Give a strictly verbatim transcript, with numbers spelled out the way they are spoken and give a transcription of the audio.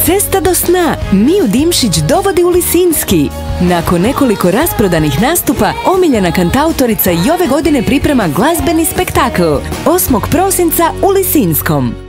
Cesta do sna Miju Dimšić dovodi u Lisinski. Nakon nekoliko rasprodanih nastupa, omiljena kantautorica i ove godine priprema glazbeni spektakl osmog prosinca u Lisinskom.